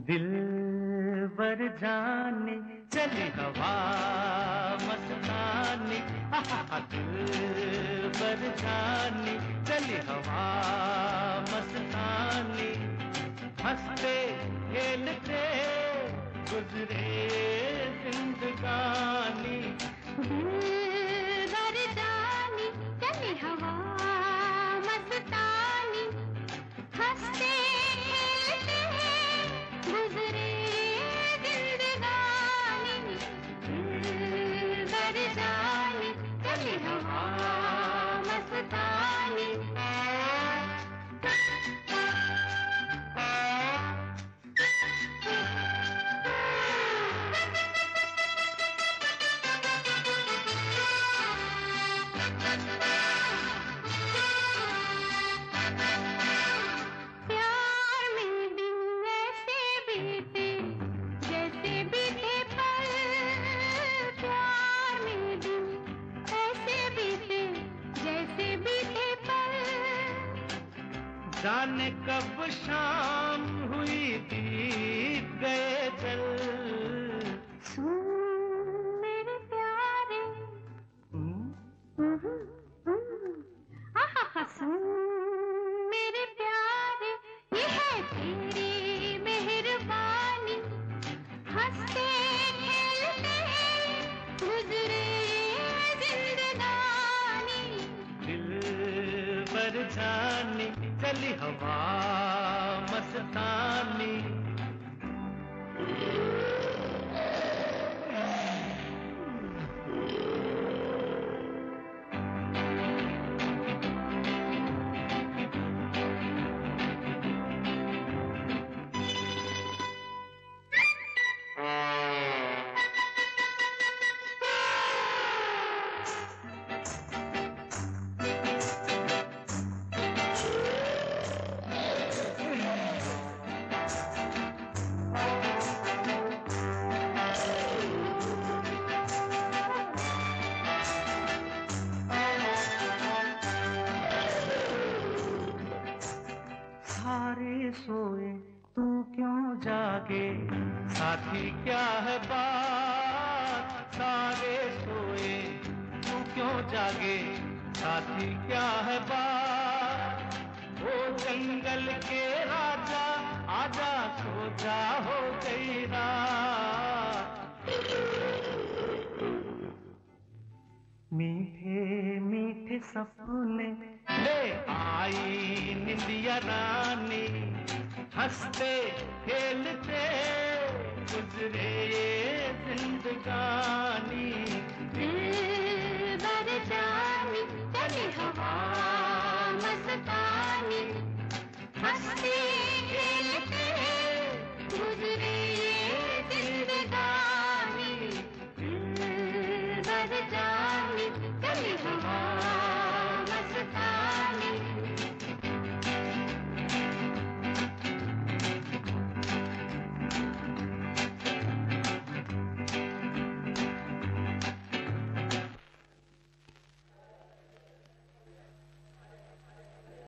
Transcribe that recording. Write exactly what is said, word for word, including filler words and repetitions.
दिल बर जाने चली हवा मस्तानी, दिल बर जाने चली हवा मस्तानी, हंसते खेलते गुजरे जिंदगानी। दिल बर जाने चली हवा मस्तानी, हंसते गुजरे जिंदगानी। दिल बर जाने चली हवा मस्तानी। जाने कब शाम हुई बीत गए चल। सुन मेरे प्यारे, आहा सुन मेरे प्यारे, ये है तेरी मेहरबानी, हंसते खेलते गुजरे जिंदगानी। दिल बर जाने चली हवा मस्तानी। सारे सोए तू क्यों जागे, साथी क्या है बात। सारे सोए तू क्यों जागे, साथी क्या है बात। वो जंगल के राजा आजा, सो जा हो गई रात। मीठे मीठे सपने ले आई निंदिया रानी, हंसते खेलते